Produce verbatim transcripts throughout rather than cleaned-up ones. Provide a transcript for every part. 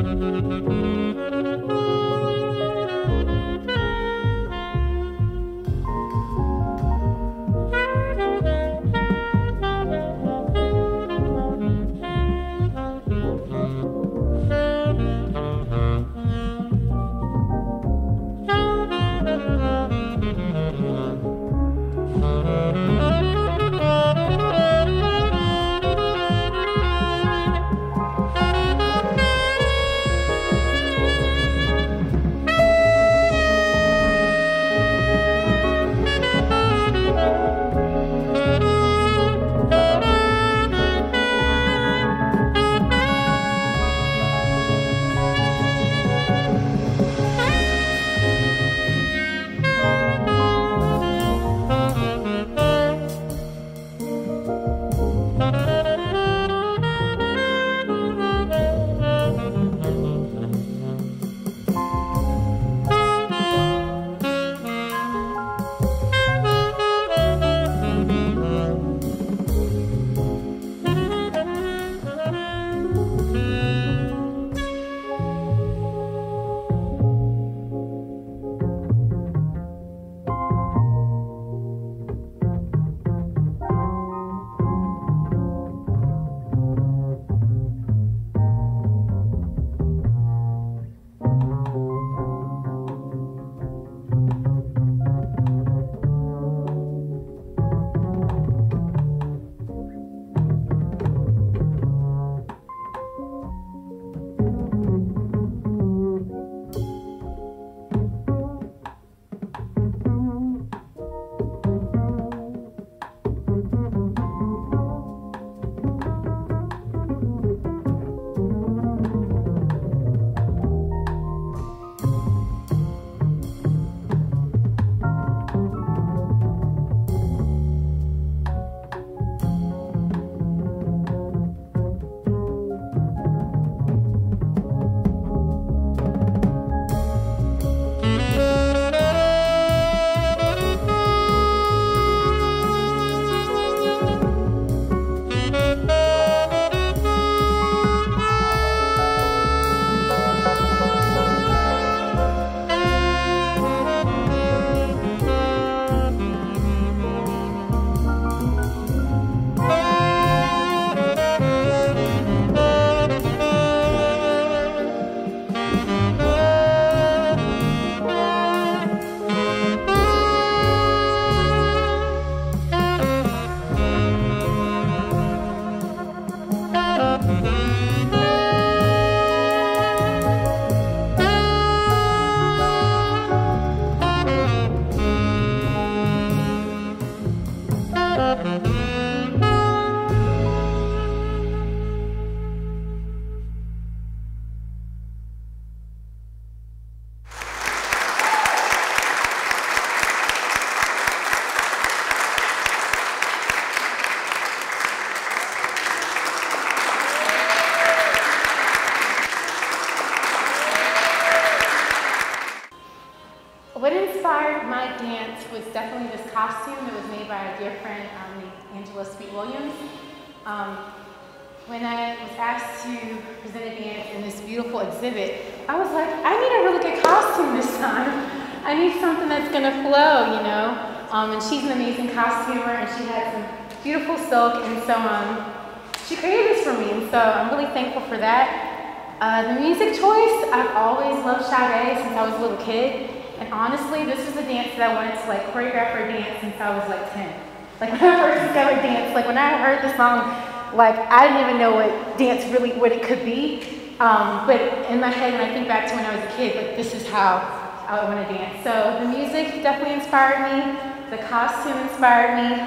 What inspired my dance was definitely this costume that was made by a dear friend, um, named Angela Sweet Williams. Um, when I was asked to present a dance in this beautiful exhibit, I was like, I need a really good costume this time. I need something that's gonna flow, you know? Um, and she's an amazing costumer, and she had some beautiful silk, and so um, she created this for me, and so I'm really thankful for that. Uh, the music choice, I've always loved Sade since I was a little kid. And honestly, this is a dance that I wanted to like choreograph or dance since I was like ten. Like when I first discovered dance, like when I heard the song, like I didn't even know what dance really, what it could be. Um, but in my head, when I think back to when I was a kid, like this is how I want to dance. So the music definitely inspired me. The costume inspired me.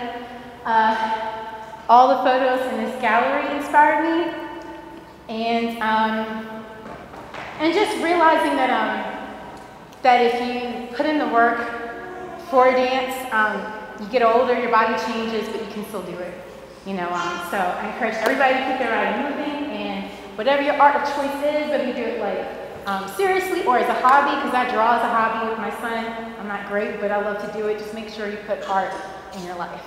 Uh, all the photos in this gallery inspired me. And, um, and just realizing that, um, that if you put in the work for a dance, um, you get older, your body changes, but you can still do it. You know, um, so I encourage everybody to keep their body moving, and whatever your art of choice is, whether you do it like um, seriously or as a hobby, because I draw as a hobby with my son. I'm not great, but I love to do it. Just make sure you put art in your life.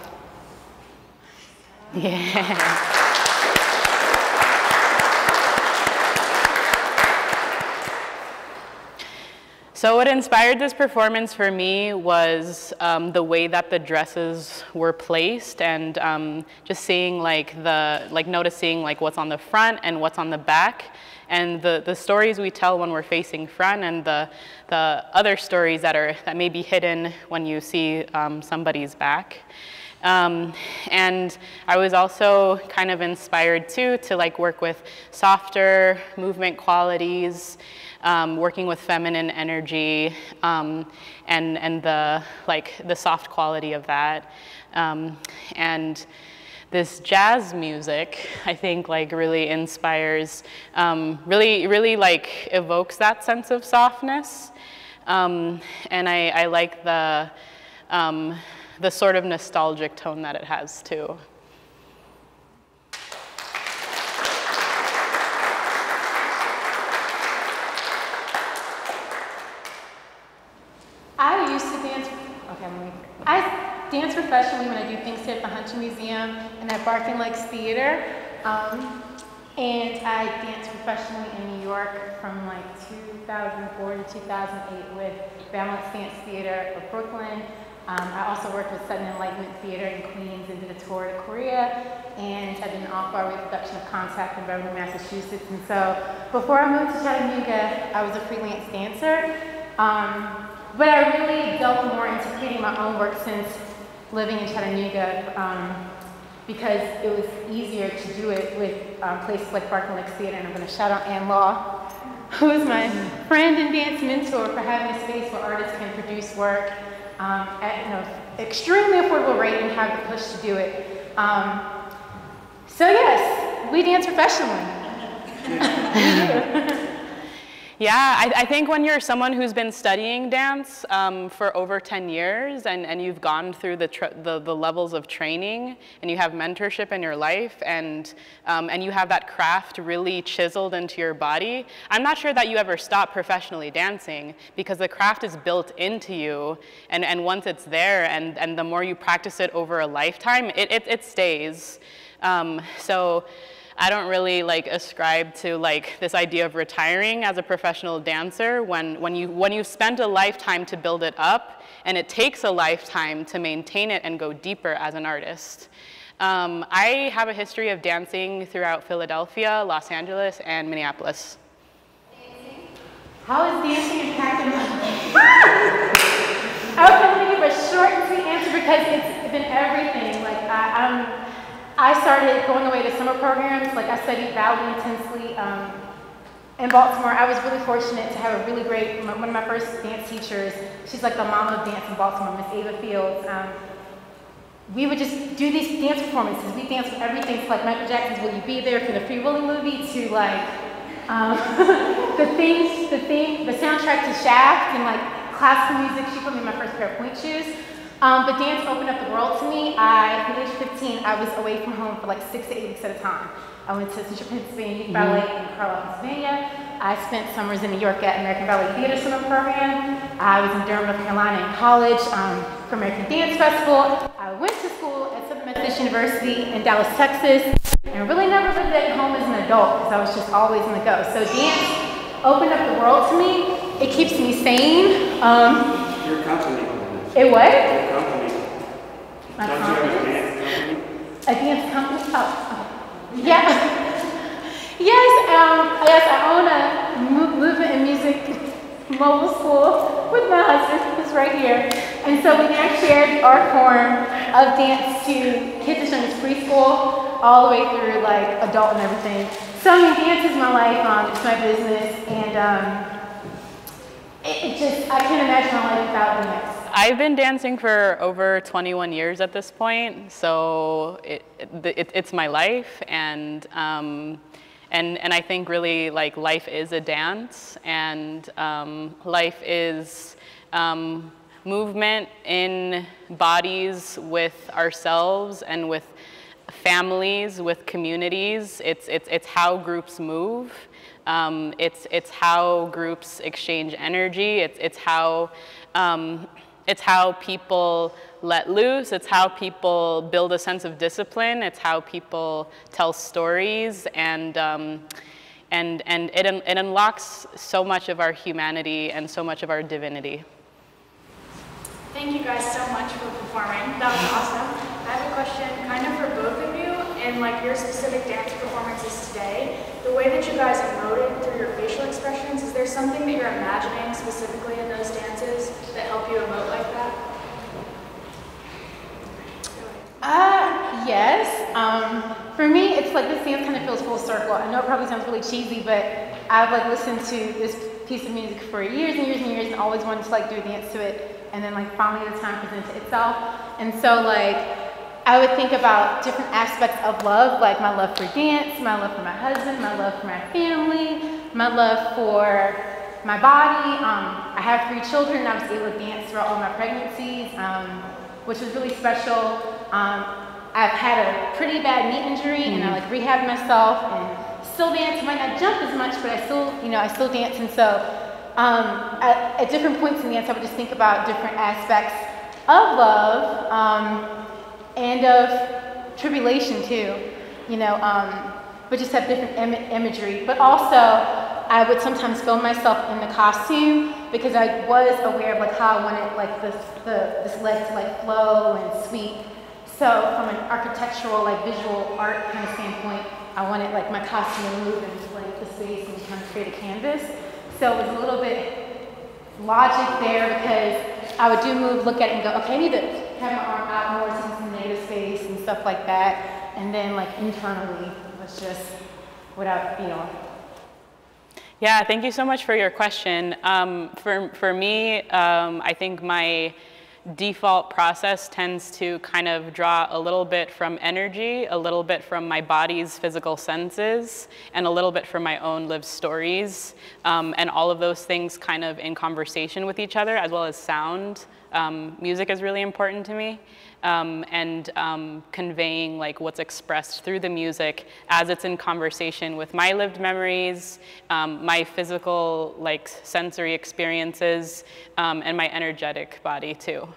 Yeah. So what inspired this performance for me was um, the way that the dresses were placed, and um, just seeing like the, like noticing like what's on the front and what's on the back, and the, the stories we tell when we're facing front, and the, the other stories that are, that may be hidden when you see um, somebody's back. Um, and I was also kind of inspired too to like work with softer movement qualities, um, working with feminine energy, um, and, and the, like, the soft quality of that. Um, and this jazz music, I think, like really inspires, um, really, really like evokes that sense of softness. Um, and I, I like the, um, the sort of nostalgic tone that it has too. I used to dance, okay, let me, I dance professionally when I do things here at the Hunter Museum and at Barking Lakes Theater. Um, and I danced professionally in New York from like two thousand four to two thousand eight with Balance Dance Theater of Brooklyn. Um, I also worked with Sudden Enlightenment Theater in Queens and did a tour to Korea, and I did an off-Broadway production of Contact in Beverly, Massachusetts. And so before I moved to Chattanooga, I was a freelance dancer. Um, but I really delved more into creating my own work since living in Chattanooga, um, because it was easier to do it with um, places like Barking Lakes Theater. And I'm going to shout out Ann Law, who is my friend and dance mentor, for having a space where artists can produce work Um, at you know, extremely affordable rate and have the push to do it. Um, so yes, we dance professionally. We do. Yeah, I, I think when you're someone who's been studying dance um, for over ten years and, and you've gone through the, tr the, the levels of training, and you have mentorship in your life, and, um, and you have that craft really chiseled into your body, I'm not sure that you ever stop professionally dancing, because the craft is built into you, and, and once it's there, and, and the more you practice it over a lifetime, it, it, it stays. Um, so. I don't really like ascribe to like this idea of retiring as a professional dancer when, when, you, when you've spent a lifetime to build it up, and it takes a lifetime to maintain it and go deeper as an artist. Um, I have a history of dancing throughout Philadelphia, Los Angeles, and Minneapolis. How is dancing impacting my life? I was going to give a short and sweet answer because it's been everything. Like I, I'm, I started going away to summer programs. Like I studied ballet intensely um, in Baltimore. I was really fortunate to have a really great, one of my first dance teachers. She's like the mama of dance in Baltimore, Miss Ava Fields. Um, we would just do these dance performances. We danced with everything from like Michael Jackson's "Will You Be There" for the Free Willy movie to like um, the things, the thing, the soundtrack to Shaft, and like classical music. She put me in my first pair of point shoes. Um, but dance opened up the world to me. I, at age fifteen, I was away from home for like six to eight weeks at a time. I went to Central Pennsylvania Youth Ballet in Carlisle, Pennsylvania. I spent summers in New York at American Ballet Theater Summer Program. I was in Durham, North Carolina in college um, for American Dance Festival. I went to school at Southern Methodist University in Dallas, Texas, and really never lived at home as an adult because I was just always on the go. So dance opened up the world to me. It keeps me sane. Um, Your company. It what? Your company. My Don't company? you have a dance company? A dance company? Oh, oh. Yeah. Yes, um, yes, I own a mo movement and music mobile school with my husband, who's right here. And so we now share the art form of dance to kids as young as preschool, all the way through like adult and everything. So I mean, dance is my life, um, it's my business, and um, it, it just, I can't imagine my life without dance. I've been dancing for over twenty-one years at this point, so it, it, it's my life, and, um, and, and I think really like life is a dance, and um, life is um, movement in bodies with ourselves and with families, with communities. It's, it's, it's how groups move. Um, it's, it's how groups exchange energy. It's, it's how um, It's how people let loose. It's how people build a sense of discipline. It's how people tell stories. And, um, and and it, it unlocks so much of our humanity and so much of our divinity. Thank you guys so much for performing. That was awesome. I have a question kind of for both of you and like your specific dance performances today. The way that you guys emoted through your facial expressions, is there something that you're imagining specifically in those dances that help you emote like that? Uh, yes. Um, for me, it's like this dance kind of feels full circle. I know it probably sounds really cheesy, but I've like listened to this piece of music for years and years and years and always wanted to like do a dance to it. And then like finally the time presented itself. And so like, I would think about different aspects of love, like my love for dance, my love for my husband, my love for my family, my love for my body. Um, I have three children and I was able to dance throughout all my pregnancies, um, which was really special. Um, I've had a pretty bad knee injury and I like rehabbed myself and still dance. I might not jump as much, but I still, you know, I still dance. And so um, at, at different points in dance, I would just think about different aspects of love um, and of tribulation too, you know, um, but just have different Im imagery. But also, I would sometimes film myself in the costume because I was aware of like how I wanted like this, the, this leg to like flow and sweep. So from an architectural, like visual art kind of standpoint, I wanted like my costume to move into like the space and kind of create a canvas. So it was a little bit logic there because I would do move, look at it and go, okay, I need to have my arm out more to some negative space and stuff like that. And then like internally was just what I, you know. Yeah, thank you so much for your question. Um, for, for me, um, I think my default process tends to kind of draw a little bit from energy, a little bit from my body's physical senses, and a little bit from my own lived stories. Um, and all of those things kind of in conversation with each other, as well as sound. Um, music is really important to me. Um, and um, conveying like what's expressed through the music as it's in conversation with my lived memories, um, my physical like sensory experiences, um, and my energetic body too.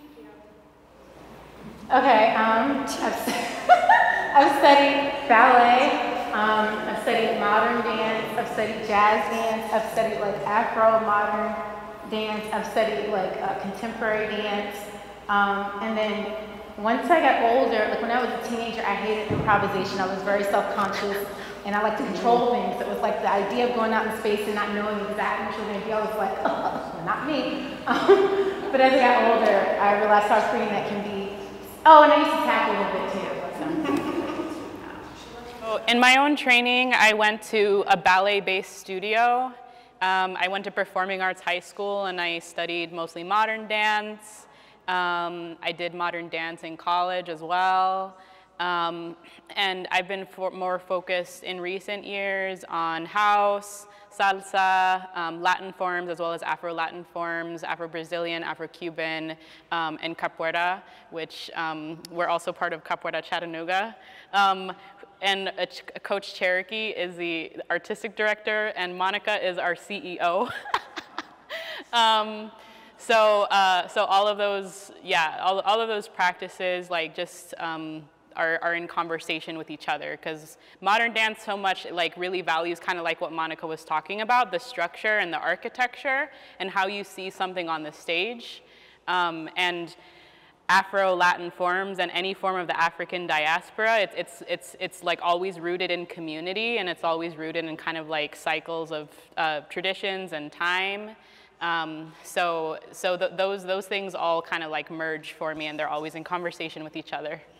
Okay, um, I've, I've studied ballet, um, I've studied modern dance, I've studied jazz dance, I've studied like Afro modern dance, I've studied like uh, contemporary dance. Um, and then once I got older, like when I was a teenager, I hated improvisation. I was very self-conscious and I like to control things. It was like the idea of going out in space and not knowing exactly what you're going to do. I was like, oh, not me. Um, but as I got older, I realized how freeing that can be. Oh, and I used to tap a little bit too. So. So in my own training, I went to a ballet-based studio. Um, I went to Performing Arts High School and I studied mostly modern dance. Um, I did modern dance in college as well, um, and I've been for more focused in recent years on house, salsa, um, Latin forms, as well as Afro-Latin forms, Afro-Brazilian, Afro-Cuban, um, and capoeira, which um, we're also part of Capoeira Chattanooga. Um, and uh, Ch Coach Cherokee is the artistic director, and Monica is our C E O. um, So, uh, so all of those, yeah, all, all of those practices, like, just um, are, are in conversation with each other, because modern dance so much, like, really values kind of like what Monica was talking about, the structure and the architecture, and how you see something on the stage. Um, and Afro-Latin forms and any form of the African diaspora, it's, it's, it's, it's like always rooted in community, and it's always rooted in kind of like cycles of uh, traditions and time. Um, so so th those, those things all kind of like merge for me, and they're always in conversation with each other.